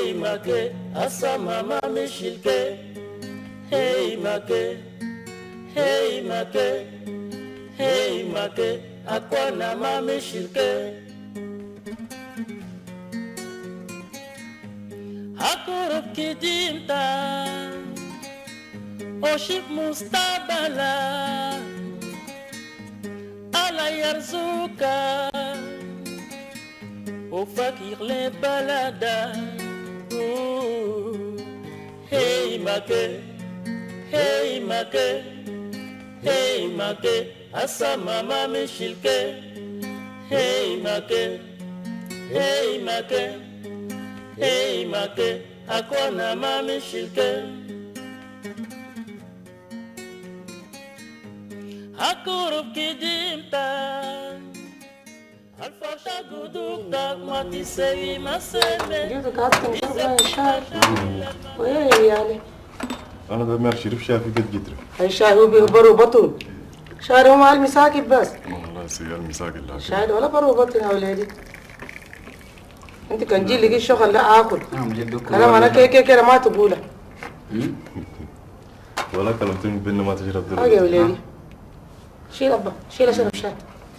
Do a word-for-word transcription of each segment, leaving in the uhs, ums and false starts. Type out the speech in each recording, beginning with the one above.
hey make asa mama mishilke hey make hey make hey make akwana mama mishilke hakurub kidimta oshib mustabala ala yarzuka وفكر لي بلدا هي ماكي هي ماكي هي ماكي أسا ماما مشيلكي هي ماكي هي ماكي هي ماكي أكوانا ما مشيلكي أكورب كديمتا الفرشة قدوك داك ما تسوي ما سمي جيتك عطم شربة شاي وإيه يعني؟ أنا ده مار شريف شافي قد جدري هاي شاي هو بيهبروا بطل شاي هو مع المساكب بس والله سيال المساكب لا شاي ولا بروا بطل يا ولادي أنت كان جي لقي الشغل لا آكل كلام أنا كي كي كده ما تقوله ولا كلمتني بيننا ما تشرب دلوقتي هاي يا ولادي شيل أبا شيل أشرب شاي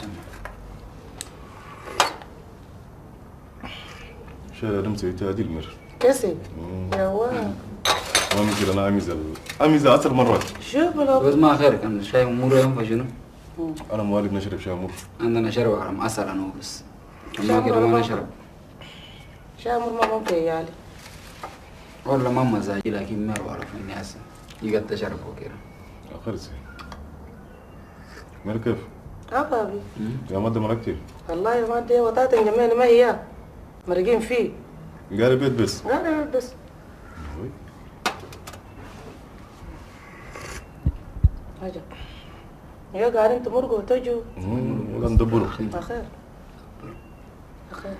شاي رمسي تادي المر كسي يا واه ما مثل أنا أميزة أميزة عشر مرات شوف لو بس ما خيرك أنا شاي مور يوم فشنو أنا موالد نشرب شاي مر عندنا شرب على معسل أنا وبس ما كده ما نشرب شاي مر ما ممكن يالي والله ما مزاجي لكن ما بعرف إني هسه يقعد تشرب وكده آخر شيء مر كيف؟ أبابي يا مادة مركتي والله يا مادة وطاطن جميل ما هي مرقين فيه قال بيت بس قال بيت بس هاجا يا قاعد انت مرقوا وتجوا ولا ندبروا بخير بخير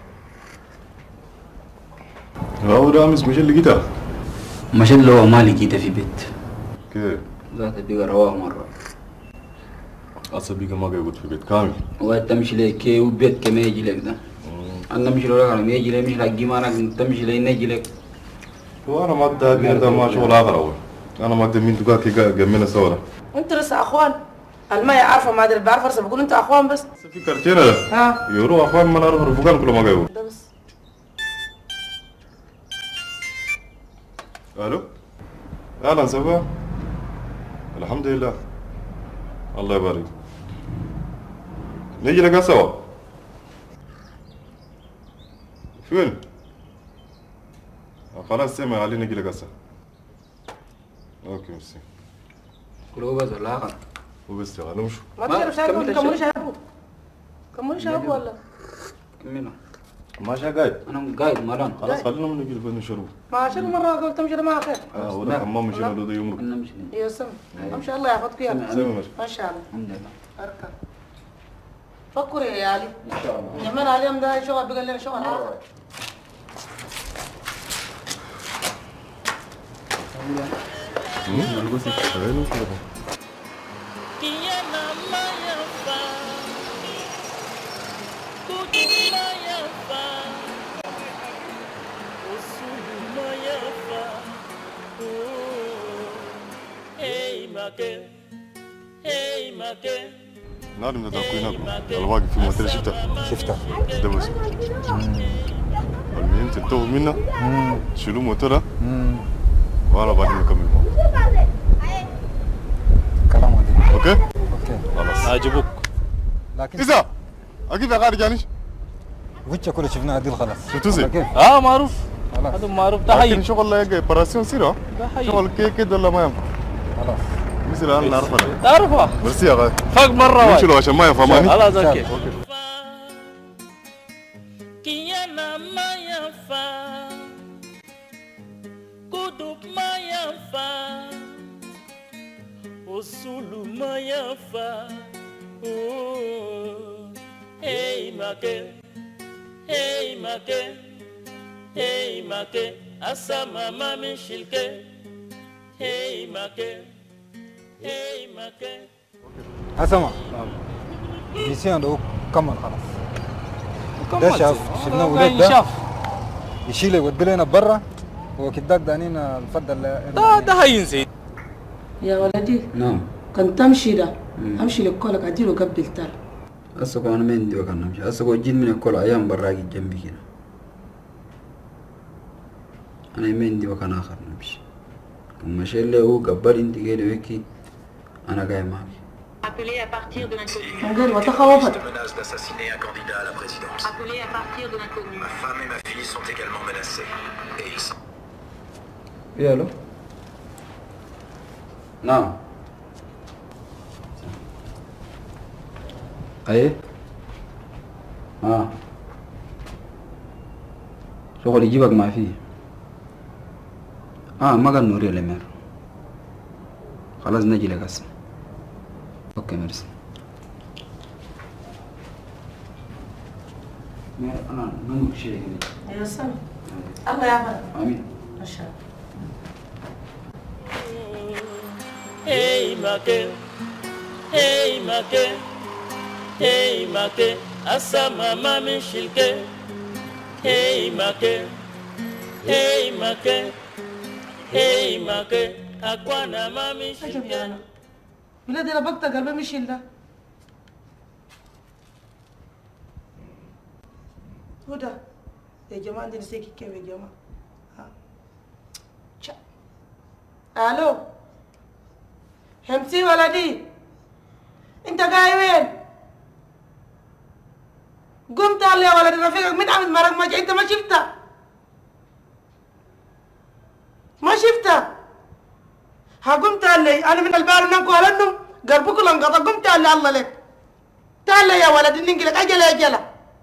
هو رامز مش اللي لقيتها مش اللي هو ما لقيته في بيت كيف؟ ذاته بيقى رواه مرة أصلا بيجي ما قاعد في بيت كامل وتمشي لك كي وبيت كما يجي لك ده أنا مش لولا كلام يجي لي مش لاقي ما أنا تمشي لي نجي لك وأنا ما أدري هذا ما شغل آخر أول أنا ما أدري مين تقول كي جمينا سوا انت لسه اخوان الماء عارفه ما ادري بعرف ارسل بقول انت اخوان بس في كارتينا ها يورو أخوان ما نعرف رفقان كله ما قاعد ده بس ألو أهلا سبا الحمد لله الله يبارك نيجي لك سوا فين؟ خلاص سمع علي نجي لك هسه اوكي ميرسي كله بس ولا آخر وبس يا غنم شو ما تشرب شاي كمل كمل شاي ابو كمل شاي ابو ولا كملنا ما شا قاعد أنا قاعد مران خلاص خلينا من نجي لفين نشرب ما شرب مره قلت مشي ما خير اه ولا حمام مشينا له ده يومك أنا مش يا سم ان شاء الله ياخذك يا ما شاء الله الحمد لله اركب فكر يا علي ان شاء الله يمن عليهم ده شغل بقى لنا شغل اخر نادم ده تاكوين اكو الواقف في المثل شفتها شفتها ده بس المهم تنتهوا منها تشيلوا موتورها وانا بعدين نكمل معه كلام عادي اوكي اوكي خلاص عجبوك لكن اذا اكيد غادي جانيش وجهك كله شفناه عديل خلاص شفتوا زي؟ كيف اه معروف خلاص هذا معروف ده حي لكن شغل اوبراسيون سيرة ده حي شغل كي كده ولا ما ينفع خلاص مثل انا نعرف انا تعرفها ميرسي يا غالي فوق مره نمشي له عشان ما ينفع ماني خلاص اوكي Osulu mayafa, oh, hey make, hey make, hey make, asa mama mishilke, hey make, hey make. اسمع ميسيون ده كمل خلاص ده شاف شفنا ولاد ده يشيله يودي لنا برا هو كداك دانينا الفضل ده ده هينسي يا ولدي نعم كان تمشي ده امشي لكولك اديله قبل تال أسوق أنا من دي وكان نمشي أسوق جيت من الكل أيام براقي جنبي كده أنا من دي وكان آخر نمشي كم مشي اللي هو قبل أنت كده ويكي أنا جاي معك. Appelé à partir de l'inconnu. غير وتخوفت. Menace d'assassiner un candidat à la présidence. Appelé à partir de l'inconnu. Ma femme et ma fille sont également menacées. Et ils sont... Oui, allô? نعم. أيه؟ آه. شغل يجيبك ما فيه. آه ما قال نوري الأمير. خلاص نجي لك هسه. اوكي ميرسي. انا نمك شيء يا سلام الله يعافيك امين ما شاء الله. Hey make, hey make, hey make, asa mama mishilke. Hey make, hey make, hey make, akwana mami shilke. ولادي انا بقطع قلبي مش يلا هدى يا جماعه عندي نسيكي كيف يا جماعه ها تشا الو همسي ولدي انت جاي وين قمت قال لي يا ولدي رفيقك من عمل مرق ما انت ما شفته ما شفته ها قمت قال لي انا من البار ننكو على النوم قربك لنقطع قمت قال لي الله لك تعال يا ولد ننقلك اجل اجل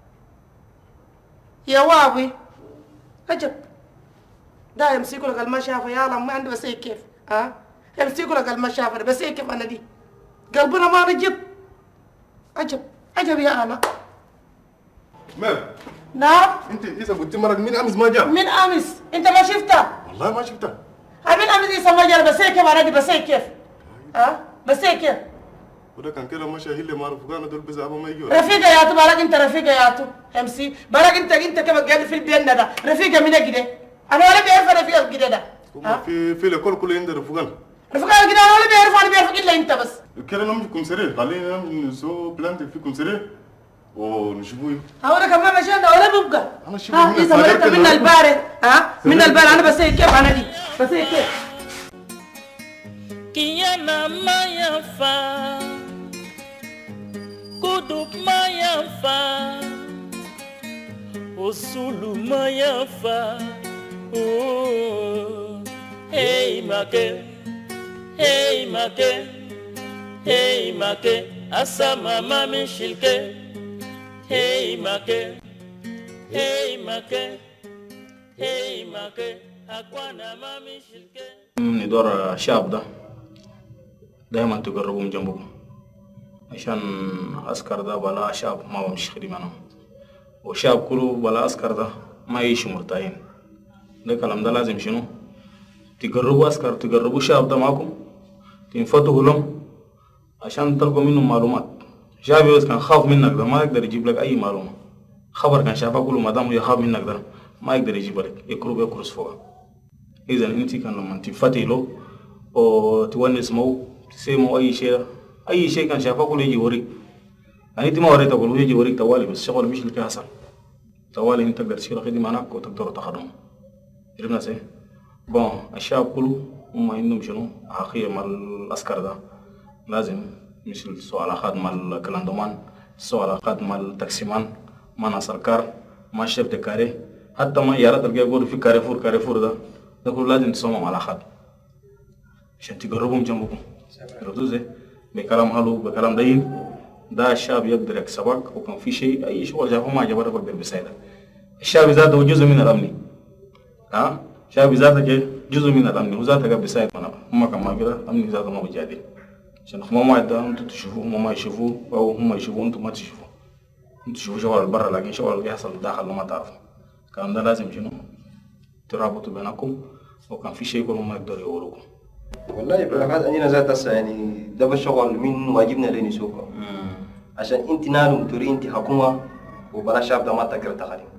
يا وابي اجب دا يمسكوا لك المشافه يا الله ما عندي بس هيك كيف ها يمسكوا لك المشافه بس هيك كيف انا دي قلبنا ما نجد عجب عجب يا انا مال نعم انت اذا قلت مرق من امس ما جاء من امس انت ما شفته والله ما شفتها من امس يسمى ما جاء بس هيك كيف انا دي بس هيك كيف ها بس هيك كيف وده كان كده ماشي هي اللي ما رفقانا دول بزعبه ما يجوا رفيقه يا تو بالك انت رفيقه يا تو امسي بالك انت انت كيف قاعد في البيت ده رفيقه من كده انا ولا بيعرف رفيقه كده ده في في الكل كل عند رفقان رفقان كده انا ولا بيعرف انا بيعرف الا انت بس كده نمشيكم سريع خلينا نسو بلانت فيكم سريع ونشوفوه هو كمان مشينا ولا بيبقى انا شوف ها اذا مرت من البارد ها من البارد انا بس هيك كيف انا دي بس هيك كيف Kiana mayafa, kudup mayafa, osulu mayafa. Oh, hey make, hey make, hey make, asa mama mishilke. Hey make, hey make, hey make, akwana mami shilke. ندور الشاب ده دائما تقربهم جنبكم عشان عسكر ده بلا شاب ما بمشي خدمانهم والشاب كله بلا عسكر ده ما يعيشوا مرتاحين. ده كلام ده لازم شنو تقربوا عسكر تقربوا شاب ده معكم تنفتحوا لهم عشان تلقوا منهم معلومات. شاب بس كان خاف منك ده ما يقدر يجيب لك اي معلومه. خبر كان شافه كله ما دام يخاف منك ده ما يقدر يجيب لك يقرب يكرس فوق. إذا أنت كان لما تفتي له أو تونس مو تسمو أي شيء أي شيء كان شافه كله يجي وريك. يعني أنت ما وريته كله يجي وريك توالي بس شغل مش لك حصل. توالي أنت تقدر تشيل خدمة معك وتقدر تخدم. عرفنا سه؟ بون الشعب كله هم عندهم شنو أخير مع العسكر ده لازم مثل سؤال أخذ مع الكلاندومان سؤال أخذ مع التاكسيمان مع ناصركار مع الشيف دكاري حتى ما يارات تلقى يقول في كاريفور كاريفور ده ده كله لازم تسمعوا على أخذ عشان تقربهم جنبكم. عرفتوا زي بكلام حلو بكلام دين ده الشعب يقدر يكسبك وكان في شيء أي شيء شافه ما عجبك بقدر بيساعدك. الشعب ذاته جزء من الأمن. ها الشعب ذاته جزء من الأمن وذاته قبل بيساعد منا هم كمان كده أمن ذاته ما بيجادل عشان هم ما يدا أنتوا تشوفوه هم ما يشوفوه أو هم يشوفوه أنتوا ما تشوفوه. أنتوا تشوفوا شغل برا لكن شغل اللي يحصل داخل ما تعرفوا. الكلام ده لازم شنو ترابطوا بينكم وكان في شيء كلهم ما يقدروا يقولوكم. والله بالعكس عندنا ذات هسه يعني ده بالشغل من واجبنا لين نسوقه عشان انت نالو تري انت حكومه وبلا شعب ده ما تقدر تخدم.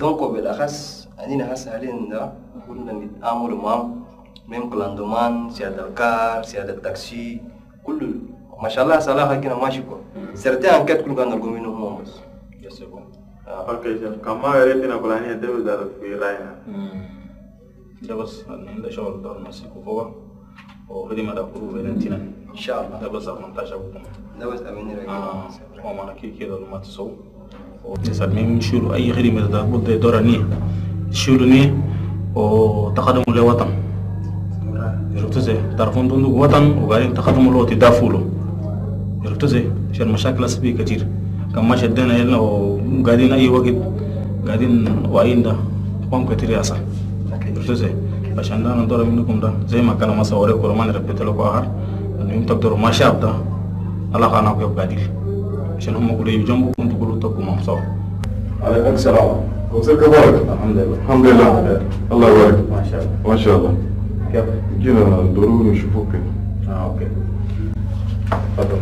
دونك وبالاخص عندنا هسه حاليا ده كنا نتعامل معهم من كلاندومان سيادة الكار سيادة التاكسي كله ما شاء الله صلاح كده ماشي كو سرتين انكت كل كان نرجو منهم هم بس يسكون اوكي شيف كما يريدنا كلاني دبل دار في راينا ده بس عندنا شغل دار ماسكه فوق وخدمة دكتور فالنتينا ان شاء الله ده بس أفنتاج أبوكم ده بس امين رجع آه هو معنا كي كده لما تسوي وتسلمين شيلوا أي خدمة ده بده دورانية شيلوا نيه وتقدموا لوطن عرفت زي تعرفون دون وطن وقاعدين تقدموا له تدافعوا له عرفت زي عشان مشاكل أسبية كتير كم ما شدنا يلا وقاعدين أي وقت قاعدين واعيين ده قوم كتير يا صاح عرفت زي عشان ده ندور منكم ده زي ما كانوا مسا وريكم رومان ربيت لكم آخر إنه أنتم تقدروا ما شاب ده الله خانك يبقى ديل عشان هم كلوا يجنبوا وأنتم كلوا تبقوا مبسوط. عليكم السلام. وصل كبارك. الحمد لله. الحمد لله. الله يبارك. ما شاء الله. ما شاء الله. كيف؟ جينا ضروري نشوفوك كده. آه أوكي. تفضل.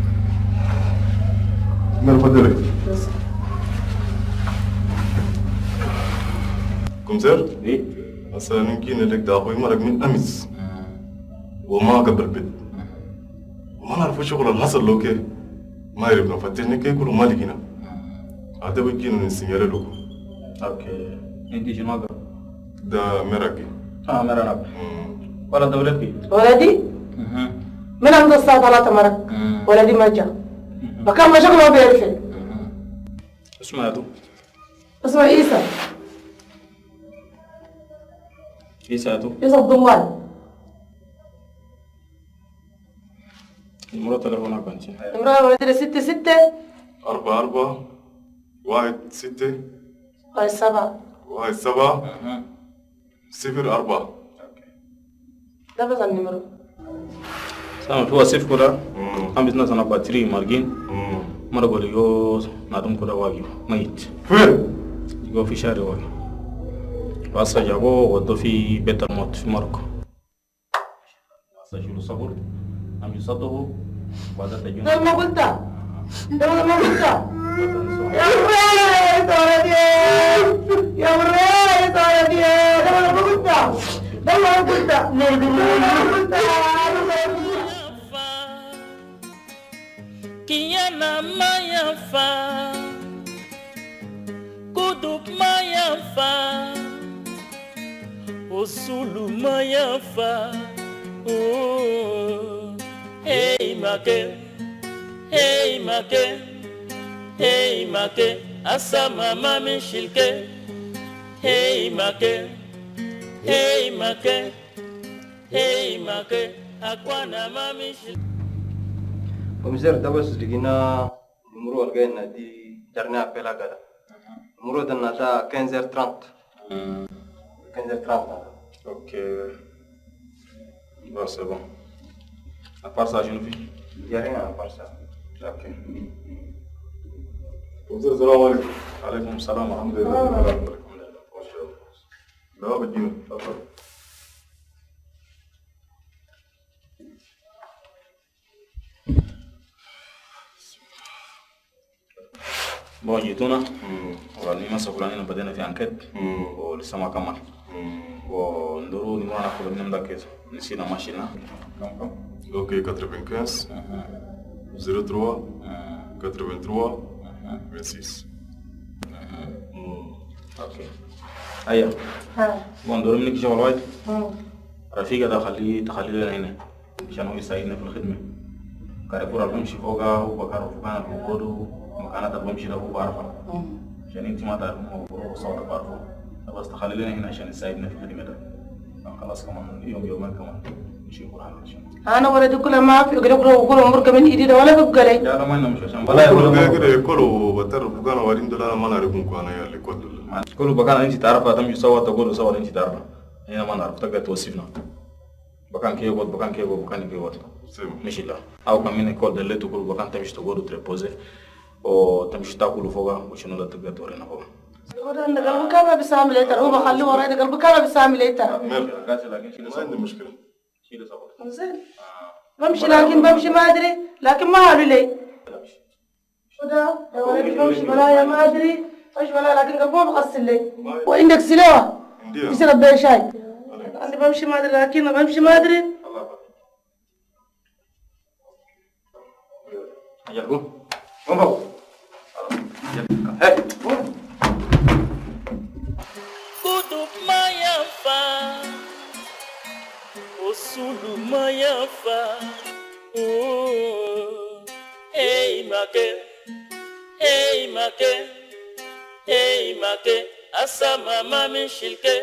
من فضلك. كمسر؟ إيه؟ هسه نمكن لك ده أخوي مرق من أمس. وما قبل بيت. وما نعرف شغل الحصل له كيف. ما يعرفنا فتحنا كيف كله ما لقينا. هذا بيجينا نسيجل له. اوكي انت شنو هذا؟ ده مراكي. اه مرنب. ولا دولتي؟ ولدي اها من عند الساعة ثلاثة مرة ولدي ما جاء بكام ما شغله ما بيعرفه. اسمه هذا؟ اسمه عيسى. عيسى هذا؟ عيسى الضمان. المرة تلفونها كانت امرأة ولدي ستة ستة أربعة أربعة واحد ستة واحد سبعة واحد سبعة صفر أربعة. ده بس النمرة. سامع هو سيف كده هم بيتنا سنة باتري مارجين مرة قولي يو نادم كده واقي ميت فين؟ يقول في شارع واقي واسا جابوه ودو في بيت الموت في ماركو واسا شيلو صبر هم يصدقوا بعد تجون ده ما قلتها ده ما قلتها يا مريت ولدي يا مريت ولدي ده ما قلتها ده ما قلتها ما قلتها Kiana mayafa Kudup mayafa Osulu mayafa Oh Hey make Hey make Hey make Asa mama mishilke Hey make Hey make Hey make Akwana mami shilke ومزر ده بس لقينا نمرو الجينا دي جرنا بلا كده نمرو ده نتا كنزر ترانت كنزر ترانت اوكي بس bon à part ça je ne fais y a rien à part ça. اوكي السلام عليكم. عليكم السلام ورحمة الحمد لله. الله لا بجينا. تفضل bon جيتونا وراني مسؤولين بدينا في انكت ولسه ما كمل وندورو نمرنا ناخذ من مدكز نسينا ماشينا كم كم اوكي quatre-vingt-quinze zéro trois quatre-vingt-trois vingt-six. اوكي ايوه ها bon دورو منك شغل وايد رفيقة ده خليه تخليه لنا هنا عشان هو يساعدنا في الخدمة كارفور البمشي فوقها وبكار فوقنا الوقود مكانات البمشي ده هو بعرفها عشان انت ما تعرف هو صوتك بعرفه بس تخلي لنا هنا عشان يساعدنا في الخدمة ده خلاص كمان يوم يومين كمان نشوف قرآن عشان انا ولدي كلها ما في اقدر اقول امور كمان ايدي ده ولا بقى لي لا ما نمشي عشان والله كله كده كله بتر فوقنا وارين دولار ما نعرفهم كوانا يا اللي كل كله بكان انت تعرفها تمشي سوا تقول سوا انت تعرفها هنا ما نعرف تقدر توصفنا بكان كي يقعد بكان كي يقعد بكان كي يقعد مش لا او كمان يقول دلته كله بكان تمشي تقول تريبوزي او تمشي تاكل فوقها وشنو لا تقدر تورينا فوقها وده ان قلبك كما بيسامل ايتر هو بخليه وراي ده قلبك كما بيسامل ايتر ما عندي مشكلة. شيل صبر زين بمشي لكن بمشي ما ادري لكن ما قالوا لي وده يا ولدي بمشي بلايا ما ادري ايش ولا لكن قبل ما بغسل لي وعندك سلاوه تشرب بيها شاي. انا بمشي ما ادري لكن بمشي ما ادري. اجل قوم قوم فوق. هاي كتب ما ينفع وصول ما ينفع. اي ماكي اي ماكي اي ماكي اسما ما من شلكي.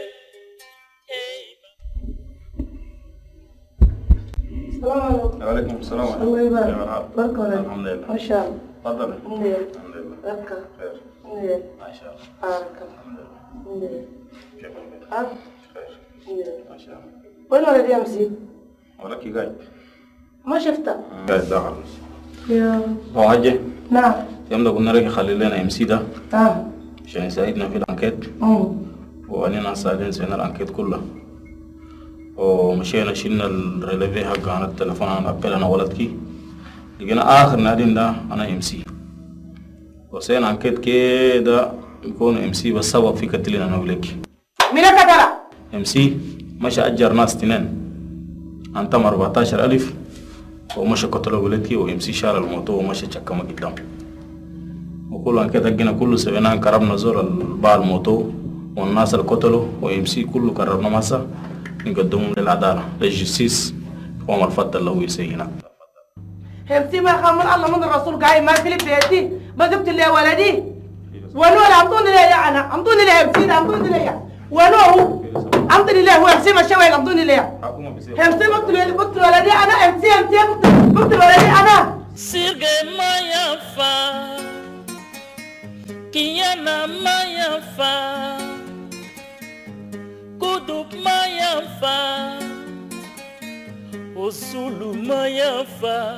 السلام عليكم. وعليكم السلام ورحمة الله الله. يبارك. بارك الله. الحمد لله. ما شاء الله. تفضل. الحمد لله. الحمد لله. بركة. خير. الحمد لله. ما شاء الله. بارك الله. الحمد لله. الحمد لله. كيف البيت؟ ها؟ خير. الحمد لله. ما شاء الله. وين ولدي امسي؟ ولكي قاعد. ما شفته. قاعد داخل. يا هو حاجة. نعم. يوم ده قلنا لك خلي لنا ام سي ده اه. عشان يساعدنا في الانكيت. امم. واننا ساعدين سينا الانكيت كلها. ومشينا شلنا الريليفي حق عن التليفون عن ابل انا ولدكي. لقينا اخر نادين ده انا ام سي. وسينا انكيت كده يكون ام سي بس سبب في قتلنا انا ولك. مين قتله؟ ام سي مشى اجر ناس تنين انتم أربعتاشر ألف ومشى قتلوا ولدكي وام سي شال الموتو ومشى شكمه قدام. وكل كده جينا كله سوينا كربنا زور الباع الموتو والناس اللي قتلوا وام سي كله كربنا مسا نقدمهم للعداله للجستيس وما الفضل اللي هو يسينا. همسي ما خمر الله من الرسول قايم ما في بيتي ما جبت لي ولدي ونو امطوني لي انا امطوني لي همسي امطوني لي ونو هو امطوني لي هو همسي ما شوي امطوني لي همسي بقتل بقتل ولدي انا همسي همسي بقتل ولدي انا سيرجي ما ينفع كيانا ما ينفع كتب ما ينفع وصول ما ينفع.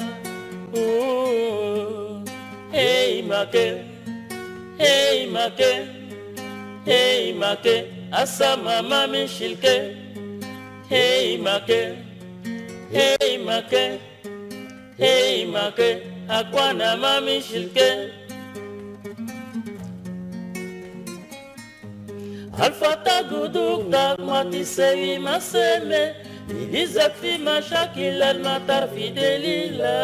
Hey make, hey make, hey make, asa mama min shilke. Hey make, hey make, hey make, akwana mami shilke. Alfata guduk tak mati sewi maseme. Ilizak fi mashakil al-matar fi delila.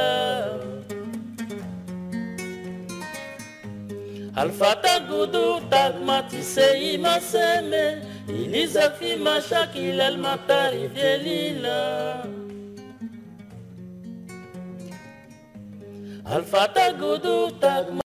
Alfata gudu tak mati seyi maseme. Ilizak fi mashakil al-matar fi delila. Alfata gudu tak